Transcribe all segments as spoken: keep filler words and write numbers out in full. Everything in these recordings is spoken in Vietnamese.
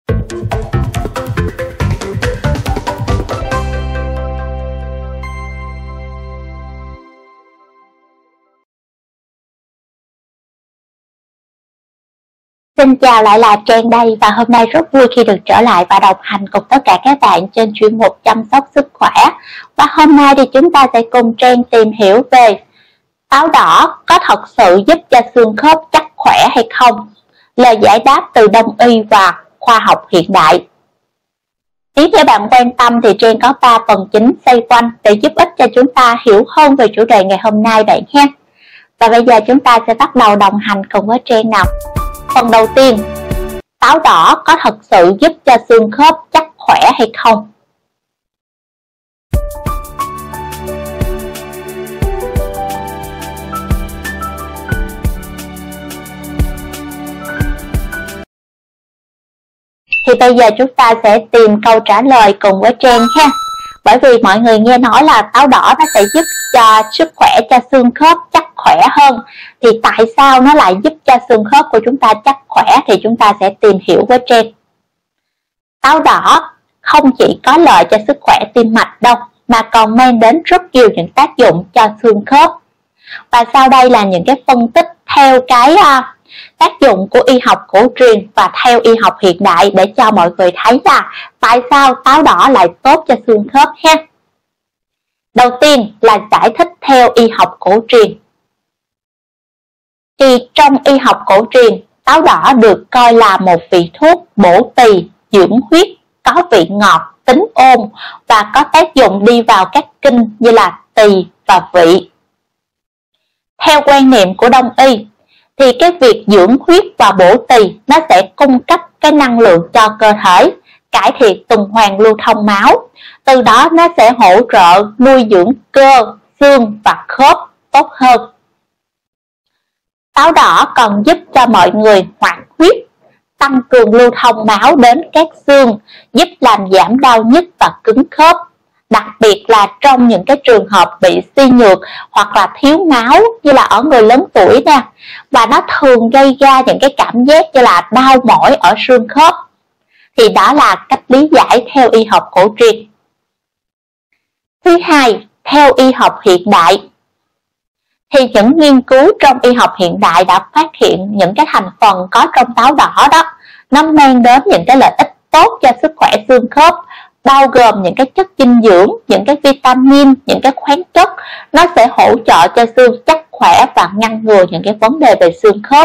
Xin chào, lại là Trang đây, và hôm nay rất vui khi được trở lại và đồng hành cùng tất cả các bạn trên chuyên mục chăm sóc sức khỏe. Và hôm nay thì chúng ta sẽ cùng Trang tìm hiểu về táo đỏ có thật sự giúp cho xương khớp chắc khỏe hay không? Lời giải đáp từ Đông y và khoa học hiện đại. Nếu như bạn quan tâm thì Trang có ba phần chính xoay quanh để giúp ích cho chúng ta hiểu hơn về chủ đề ngày hôm nay bạn nhé. Và bây giờ chúng ta sẽ bắt đầu đồng hành cùng với Trang nào. Phần đầu tiên, táo đỏ có thật sự giúp cho xương khớp chắc khỏe hay không? Thì bây giờ chúng ta sẽ tìm câu trả lời cùng với Trang ha. Bởi vì mọi người nghe nói là táo đỏ nó sẽ giúp cho sức khỏe cho xương khớp chắc khỏe hơn. Thì tại sao nó lại giúp cho xương khớp của chúng ta chắc khỏe thì chúng ta sẽ tìm hiểu với Trang. Táo đỏ không chỉ có lợi cho sức khỏe tim mạch đâu, mà còn mang đến rất nhiều những tác dụng cho xương khớp. Và sau đây là những cái phân tích theo cái uh, tác dụng của y học cổ truyền và theo y học hiện đại để cho mọi người thấy là tại sao táo đỏ lại tốt cho xương khớp ha. Đầu tiên là giải thích theo y học cổ truyền. Thì trong y học cổ truyền, táo đỏ được coi là một vị thuốc bổ tỳ, dưỡng huyết, có vị ngọt, tính ôn và có tác dụng đi vào các kinh như là tỳ và vị. Theo quan niệm của Đông y thì cái việc dưỡng huyết và bổ tỳ nó sẽ cung cấp cái năng lượng cho cơ thể, cải thiện tuần hoàn lưu thông máu. Từ đó nó sẽ hỗ trợ nuôi dưỡng cơ, xương và khớp tốt hơn. Táo đỏ còn giúp cho mọi người hoạt huyết, tăng cường lưu thông máu đến các xương, giúp làm giảm đau nhức và cứng khớp. Đặc biệt là trong những cái trường hợp bị suy nhược hoặc là thiếu máu như là ở người lớn tuổi nè. Và nó thường gây ra những cái cảm giác như là đau mỏi ở xương khớp. Thì đó là cách lý giải theo y học cổ truyền. Thứ hai, theo y học hiện đại. Thì những nghiên cứu trong y học hiện đại đã phát hiện những cái thành phần có trong táo đỏ đó, nó mang đến những cái lợi ích tốt cho sức khỏe xương khớp, bao gồm những cái chất dinh dưỡng, những cái vitamin, những cái khoáng chất. Nó sẽ hỗ trợ cho xương chắc khỏe và ngăn ngừa những cái vấn đề về xương khớp.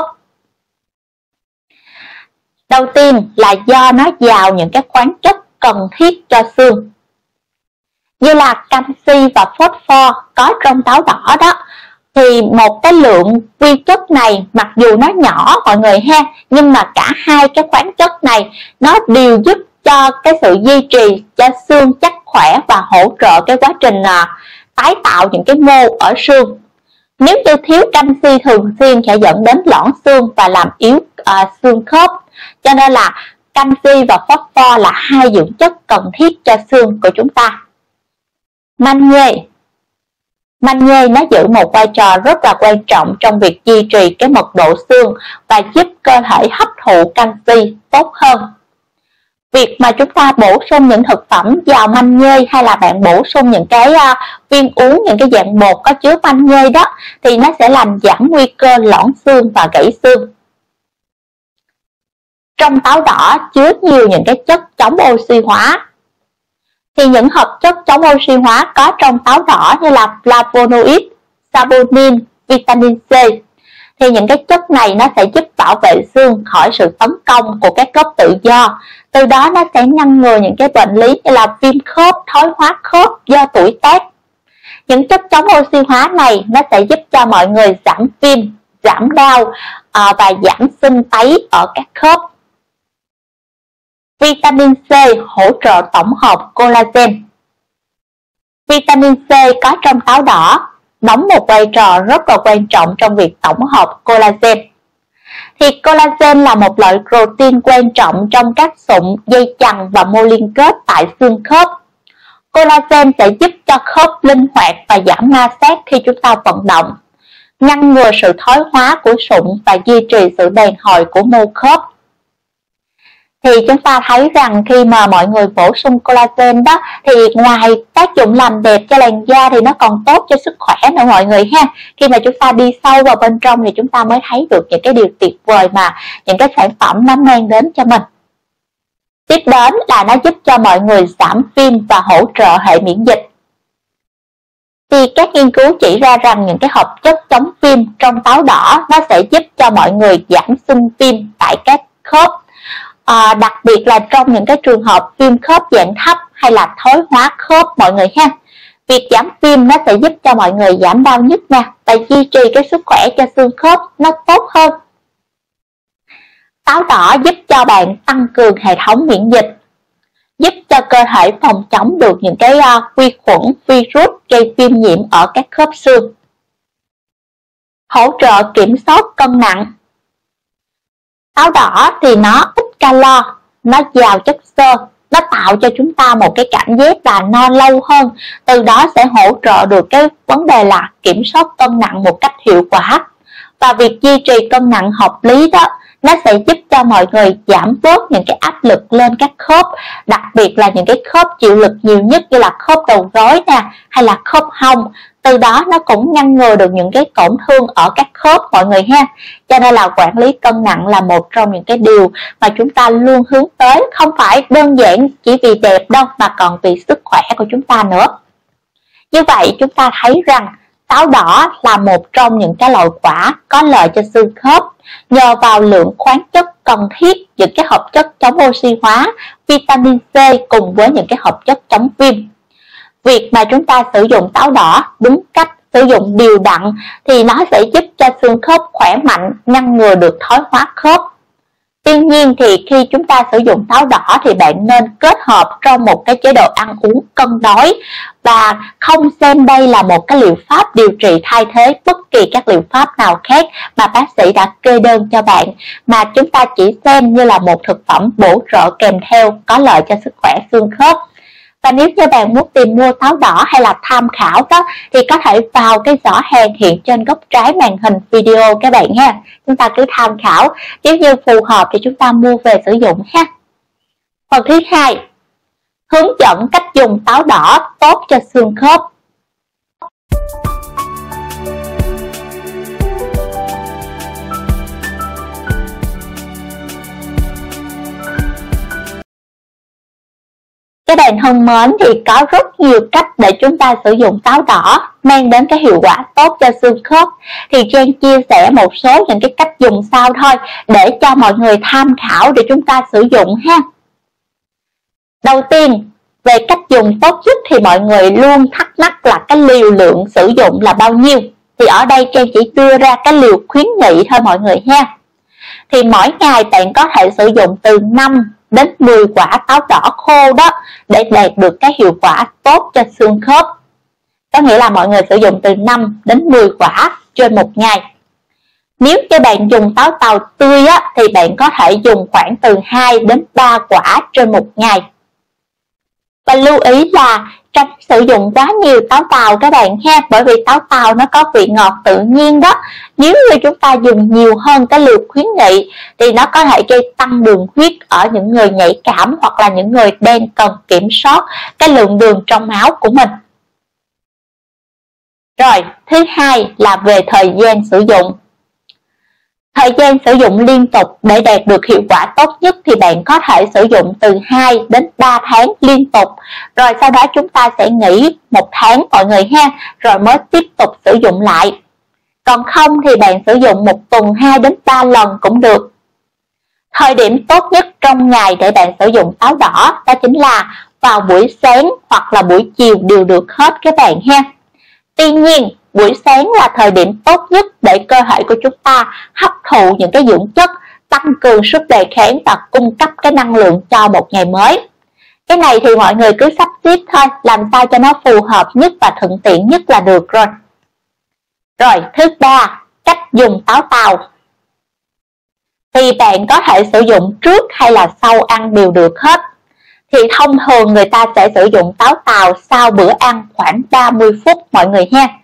Đầu tiên là do nó giàu những cái khoáng chất cần thiết cho xương, như là canxi và phosphor có trong táo đỏ đó. Thì một cái lượng vi chất này mặc dù nó nhỏ mọi người ha, nhưng mà cả hai cái khoáng chất này nó đều giúp cho cái sự duy trì cho xương chắc khỏe và hỗ trợ cái quá trình à, tái tạo những cái mô ở xương. Nếu như thiếu canxi thường xuyên sẽ dẫn đến loãng xương và làm yếu à, xương khớp. Cho nên là canxi và phosphor là hai dưỡng chất cần thiết cho xương của chúng ta. Magie. Magie nó giữ một vai trò rất là quan trọng trong việc duy trì cái mật độ xương và giúp cơ thể hấp thụ canxi tốt hơn. Việc mà chúng ta bổ sung những thực phẩm giàu magie hay là bạn bổ sung những cái uh, viên uống, những cái dạng bột có chứa magie đó, thì nó sẽ làm giảm nguy cơ loãng xương và gãy xương. Trong táo đỏ chứa nhiều những cái chất chống oxy hóa. Thì những hợp chất chống oxy hóa có trong táo đỏ như là flavonoid, saponin, vitamin C. Thì những cái chất này nó sẽ giúp bảo vệ xương khỏi sự tấn công của các gốc tự do. Từ đó nó sẽ ngăn ngừa những cái bệnh lý như là viêm khớp, thoái hóa khớp do tuổi tác. Những chất chống oxy hóa này nó sẽ giúp cho mọi người giảm viêm, giảm đau à, và giảm sưng tấy ở các khớp. Vitamin C hỗ trợ tổng hợp collagen. Vitamin C có trong táo đỏ đóng một vai trò rất là quan trọng trong việc tổng hợp collagen. Thì collagen là một loại protein quan trọng trong các sụn, dây chằng và mô liên kết tại xương khớp. Collagen sẽ giúp cho khớp linh hoạt và giảm ma sát khi chúng ta vận động, ngăn ngừa sự thoái hóa của sụn và duy trì sự đàn hồi của mô khớp. thì chúng ta thấy rằng khi mà mọi người bổ sung collagen đó thì ngoài tác dụng làm đẹp cho làn da thì nó còn tốt cho sức khỏe nữa mọi người ha. Khi mà chúng ta đi sâu vào bên trong thì chúng ta mới thấy được những cái điều tuyệt vời mà những cái sản phẩm nó mang đến cho mình. Tiếp đến là nó giúp cho mọi người giảm viêm và hỗ trợ hệ miễn dịch. Thì các nghiên cứu chỉ ra rằng những cái hợp chất chống viêm trong táo đỏ nó sẽ giúp cho mọi người giảm sưng viêm tại các khớp. À, đặc biệt là trong những cái trường hợp viêm khớp dạng thấp hay là thoái hóa khớp mọi người ha. Việc giảm viêm nó sẽ giúp cho mọi người giảm đau nhức nha và duy trì cái sức khỏe cho xương khớp nó tốt hơn. Táo đỏ giúp cho bạn tăng cường hệ thống miễn dịch, giúp cho cơ thể phòng chống được những cái uh, vi khuẩn, virus gây viêm nhiễm ở các khớp xương. Hỗ trợ kiểm soát cân nặng. Táo đỏ thì nó ít calo, nó giàu chất xơ, nó tạo cho chúng ta một cái cảm giác là no lâu hơn, từ đó sẽ hỗ trợ được cái vấn đề là kiểm soát cân nặng một cách hiệu quả. Và việc duy trì cân nặng hợp lý đó, nó sẽ giúp cho mọi người giảm bớt những cái áp lực lên các khớp, đặc biệt là những cái khớp chịu lực nhiều nhất như là khớp đầu gối nè, hay là khớp hông. Từ đó nó cũng ngăn ngừa được những cái tổn thương ở các khớp mọi người ha. Cho nên là quản lý cân nặng là một trong những cái điều mà chúng ta luôn hướng tới, không phải đơn giản chỉ vì đẹp đâu mà còn vì sức khỏe của chúng ta nữa. Như vậy chúng ta thấy rằng táo đỏ là một trong những cái loại quả có lợi cho xương khớp nhờ vào lượng khoáng chất cần thiết, những cái hợp chất chống oxy hóa, vitamin C cùng với những cái hợp chất chống viêm. Việc mà chúng ta sử dụng táo đỏ đúng cách, sử dụng đều đặn thì nó sẽ giúp cho xương khớp khỏe mạnh, ngăn ngừa được thoái hóa khớp. Tuy nhiên thì khi chúng ta sử dụng táo đỏ thì bạn nên kết hợp trong một cái chế độ ăn uống cân đối và không xem đây là một cái liệu pháp điều trị thay thế bất kỳ các liệu pháp nào khác mà bác sĩ đã kê đơn cho bạn, mà chúng ta chỉ xem như là một thực phẩm bổ trợ kèm theo có lợi cho sức khỏe xương khớp. Và nếu như bạn muốn tìm mua táo đỏ hay là tham khảo đó thì có thể vào cái giỏ hàng hiện trên góc trái màn hình video các bạn ha. Chúng ta cứ tham khảo, nếu như phù hợp thì chúng ta mua về sử dụng ha. Phần thứ hai, hướng dẫn cách dùng táo đỏ tốt cho xương khớp. Các bạn thân mến, thì có rất nhiều cách để chúng ta sử dụng táo đỏ mang đến cái hiệu quả tốt cho xương khớp. Thì Trang chia sẻ một số những cái cách dùng sau thôi để cho mọi người tham khảo để chúng ta sử dụng ha. Đầu tiên, về cách dùng tốt nhất thì mọi người luôn thắc mắc là cái liều lượng sử dụng là bao nhiêu. Thì ở đây Trang chỉ đưa ra cái liều khuyến nghị thôi mọi người ha. Thì mỗi ngày bạn có thể sử dụng từ năm đến mười quả táo đỏ khô đó để đạt được cái hiệu quả tốt cho xương khớp. Có nghĩa là mọi người sử dụng từ năm đến mười quả trên một ngày. Nếu như bạn dùng táo tàu tươi á, thì bạn có thể dùng khoảng từ hai đến ba quả trên một ngày. Và lưu ý là tránh sử dụng quá nhiều táo tàu các bạn ha, bởi vì táo tàu nó có vị ngọt tự nhiên đó. Nếu như chúng ta dùng nhiều hơn cái liều khuyến nghị thì nó có thể gây tăng đường huyết ở những người nhạy cảm hoặc là những người đang cần kiểm soát cái lượng đường trong máu của mình. Rồi, thứ hai là về thời gian sử dụng. Thời gian sử dụng liên tục để đạt được hiệu quả tốt nhất thì bạn có thể sử dụng từ hai đến ba tháng liên tục. Rồi sau đó chúng ta sẽ nghỉ một tháng mọi người ha, rồi mới tiếp tục sử dụng lại. Còn không thì bạn sử dụng một tuần hai đến ba lần cũng được. Thời điểm tốt nhất trong ngày để bạn sử dụng táo đỏ đó chính là vào buổi sáng hoặc là buổi chiều đều được hết các bạn ha. Tuy nhiên, buổi sáng là thời điểm tốt nhất để cơ thể của chúng ta hấp thụ những cái dưỡng chất, tăng cường sức đề kháng và cung cấp cái năng lượng cho một ngày mới. Cái này thì mọi người cứ sắp xếp thôi, làm sao cho nó phù hợp nhất và thuận tiện nhất là được rồi. Rồi, thứ ba, cách dùng táo tàu. Thì bạn có thể sử dụng trước hay là sau ăn đều được hết. Thì thông thường người ta sẽ sử dụng táo tàu sau bữa ăn khoảng ba mươi phút mọi người ha.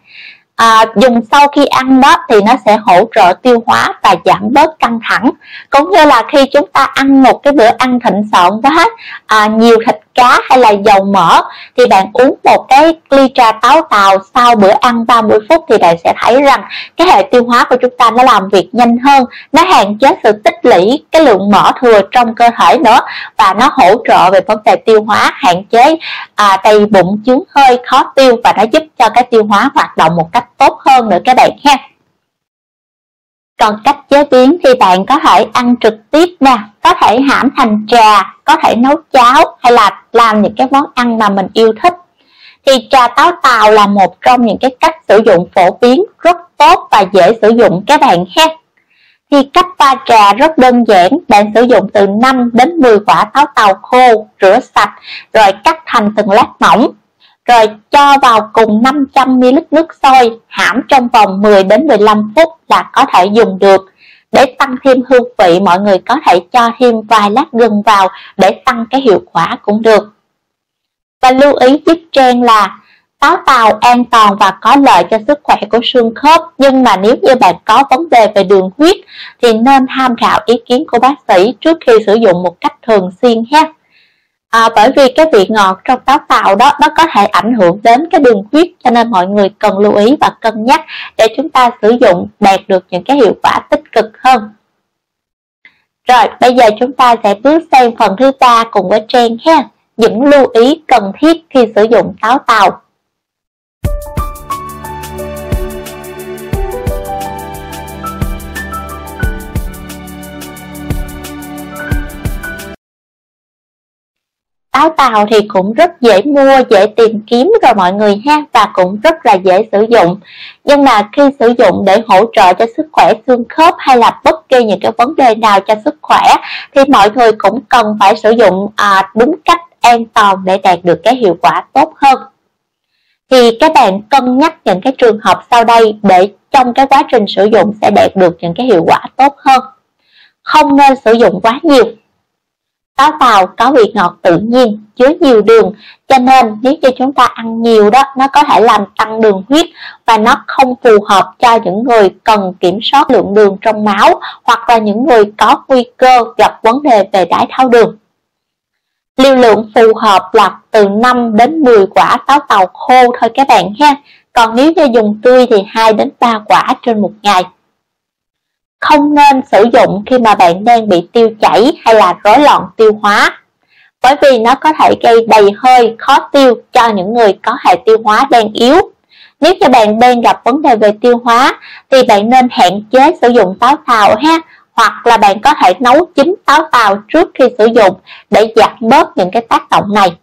À, dùng sau khi ăn đó thì nó sẽ hỗ trợ tiêu hóa và giảm bớt căng thẳng, cũng như là khi chúng ta ăn một cái bữa ăn thịnh soạn quá, à, nhiều thịt cá hay là dầu mỡ, thì bạn uống một cái ly trà táo tàu sau bữa ăn ba mươi phút thì bạn sẽ thấy rằng cái hệ tiêu hóa của chúng ta nó làm việc nhanh hơn, nó hạn chế sự tích lũy cái lượng mỡ thừa trong cơ thể nữa, và nó hỗ trợ về vấn đề tiêu hóa, hạn chế à, đầy bụng, chướng hơi, khó tiêu, và nó giúp cho cái tiêu hóa hoạt động một cách tốt hơn nữa các bạn ha. Còn cách chế biến thì bạn có thể ăn trực tiếp nè, có thể hãm thành trà, có thể nấu cháo, hay là làm những cái món ăn mà mình yêu thích. Thì trà táo tàu là một trong những cái cách sử dụng phổ biến rất tốt và dễ sử dụng các bạn ha. Thì cách pha trà rất đơn giản, bạn sử dụng từ năm đến mười quả táo tàu khô, rửa sạch, rồi cắt thành từng lát mỏng, rồi cho vào cùng năm trăm mi li lít nước sôi, hãm trong vòng mười đến mười lăm phút là có thể dùng được. Để tăng thêm hương vị, mọi người có thể cho thêm vài lát gừng vào để tăng cái hiệu quả cũng được. Và lưu ý giúp Trang là táo tàu an toàn và có lợi cho sức khỏe của xương khớp, nhưng mà nếu như bạn có vấn đề về đường huyết thì nên tham khảo ý kiến của bác sĩ trước khi sử dụng một cách thường xuyên ha. À, bởi vì cái vị ngọt trong táo tàu đó nó có thể ảnh hưởng đến cái đường huyết, cho nên mọi người cần lưu ý và cân nhắc để chúng ta sử dụng đạt được những cái hiệu quả tích cực hơn. Rồi bây giờ chúng ta sẽ bước sang phần thứ ba cùng với Trang ha, những lưu ý cần thiết khi sử dụng táo tàu. Táo tàu thì cũng rất dễ mua, dễ tìm kiếm rồi mọi người ha, và cũng rất là dễ sử dụng. Nhưng mà khi sử dụng để hỗ trợ cho sức khỏe xương khớp hay là bất kỳ những cái vấn đề nào cho sức khỏe thì mọi người cũng cần phải sử dụng à, đúng cách, an toàn để đạt được cái hiệu quả tốt hơn. Thì các bạn cân nhắc những cái trường hợp sau đây để trong cái quá trình sử dụng sẽ đạt được những cái hiệu quả tốt hơn. Không nên sử dụng quá nhiều. Táo tàu có vị ngọt tự nhiên, chứa nhiều đường, cho nên nếu như chúng ta ăn nhiều đó, nó có thể làm tăng đường huyết và nó không phù hợp cho những người cần kiểm soát lượng đường trong máu hoặc là những người có nguy cơ gặp vấn đề về đái tháo đường. Liều lượng phù hợp là từ năm đến mười quả táo tàu khô thôi các bạn ha. Còn nếu như dùng tươi thì hai đến ba quả trên một ngày. Không nên sử dụng khi mà bạn đang bị tiêu chảy hay là rối loạn tiêu hóa, bởi vì nó có thể gây đầy hơi, khó tiêu cho những người có hệ tiêu hóa đang yếu. Nếu như bạn đang gặp vấn đề về tiêu hóa thì bạn nên hạn chế sử dụng táo tàu ha, hoặc là bạn có thể nấu chín táo tàu trước khi sử dụng để giảm bớt những cái tác động này.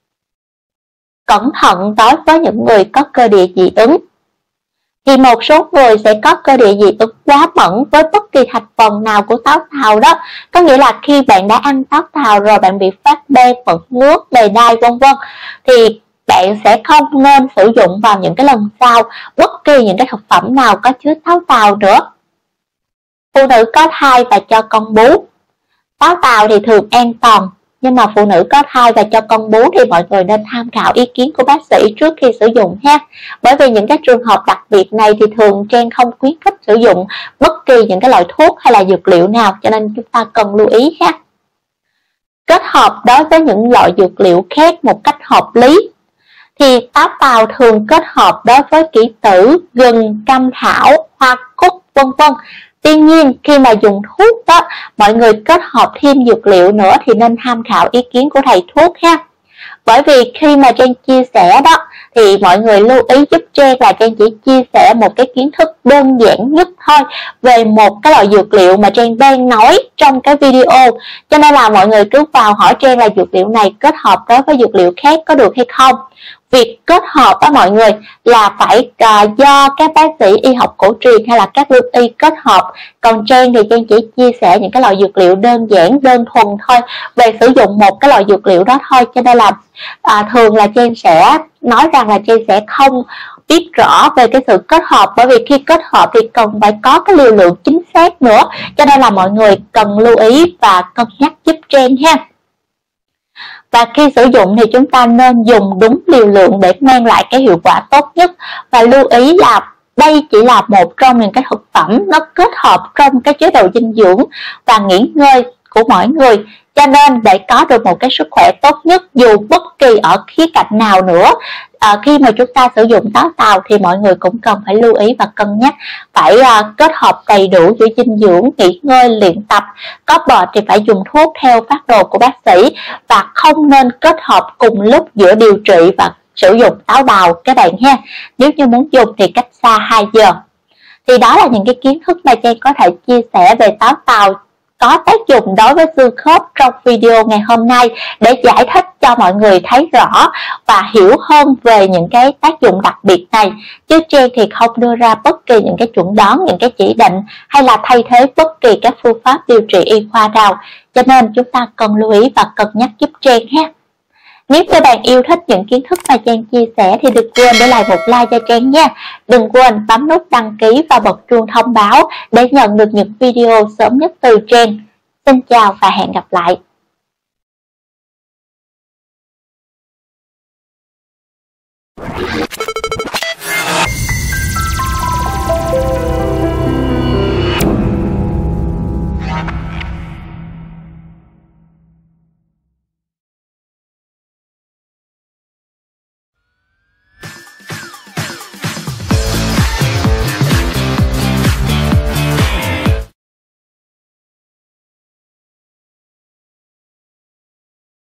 Cẩn thận đối với những người có cơ địa dị ứng. Thì một số người sẽ có cơ địa dị ứng quá mẫn với bất kỳ thành phần nào của táo tàu đó. Có nghĩa là khi bạn đã ăn táo tàu rồi bạn bị phát bê, mẩn ngứa, bề đai vân vân thì bạn sẽ không nên sử dụng vào những cái lần sau bất kỳ những cái thực phẩm nào có chứa táo tàu nữa. Phụ nữ có thai và cho con bú. Táo tàu thì thường an toàn, nhưng mà phụ nữ có thai và cho con bú thì mọi người nên tham khảo ý kiến của bác sĩ trước khi sử dụng ha. Bởi vì những cái trường hợp đặc biệt này thì thường Trang không khuyến khích sử dụng bất kỳ những cái loại thuốc hay là dược liệu nào, cho nên chúng ta cần lưu ý ha. Kết hợp đối với những loại dược liệu khác một cách hợp lý. Thì táo tàu thường kết hợp đối với kỷ tử, gừng, cam thảo, hoa cúc vân vân. Tuy nhiên khi mà dùng thuốc đó, mọi người kết hợp thêm dược liệu nữa thì nên tham khảo ý kiến của thầy thuốc ha. Bởi vì khi mà Trang chia sẻ đó thì mọi người lưu ý giúp Trang là Trang chỉ chia sẻ một cái kiến thức đơn giản nhất thôi về một cái loại dược liệu mà Trang đang nói trong cái video. Cho nên là mọi người cứ vào hỏi Trang là dược liệu này kết hợp đối với dược liệu khác có được hay không. Việc kết hợp đó mọi người là phải uh, do các bác sĩ y học cổ truyền hay là các lương y kết hợp. Còn Trang thì Trang chỉ chia sẻ những cái loại dược liệu đơn giản, đơn thuần thôi về sử dụng một cái loại dược liệu đó thôi. Cho nên là uh, thường là Trang sẽ nói rằng là Trang sẽ không biết rõ về cái sự kết hợp, bởi vì khi kết hợp thì cần phải có cái liều lượng chính xác nữa. Cho nên là mọi người cần lưu ý và cân nhắc giúp Trang ha. Và khi sử dụng thì chúng ta nên dùng đúng liều lượng để mang lại cái hiệu quả tốt nhất. Và lưu ý là đây chỉ là một trong những cái thực phẩm nó kết hợp trong cái chế độ dinh dưỡng và nghỉ ngơi của mỗi người. Cho nên để có được một cái sức khỏe tốt nhất, dù bất kỳ ở khía cạnh nào nữa, à, khi mà chúng ta sử dụng táo tàu thì mọi người cũng cần phải lưu ý và cân nhắc phải à, kết hợp đầy đủ giữa dinh dưỡng, nghỉ ngơi, luyện tập. Có bệnh thì phải dùng thuốc theo phác đồ của bác sĩ, và không nên kết hợp cùng lúc giữa điều trị và sử dụng táo bào các bạn ha. Nếu như muốn dùng thì cách xa hai giờ. Thì đó là những cái kiến thức mà Trang có thể chia sẻ về táo tàu có tác dụng đối với xương khớp trong video ngày hôm nay, để giải thích cho mọi người thấy rõ và hiểu hơn về những cái tác dụng đặc biệt này. Chứ Trang thì không đưa ra bất kỳ những cái chuẩn đoán, những cái chỉ định hay là thay thế bất kỳ các phương pháp điều trị y khoa nào. Cho nên chúng ta cần lưu ý và cân nhắc giúp Trang ha. Nếu các bạn yêu thích những kiến thức mà Trang chia sẻ thì đừng quên để lại một like cho Trang nha. Đừng quên bấm nút đăng ký và bật chuông thông báo để nhận được những video sớm nhất từ Trang. Xin chào và hẹn gặp lại.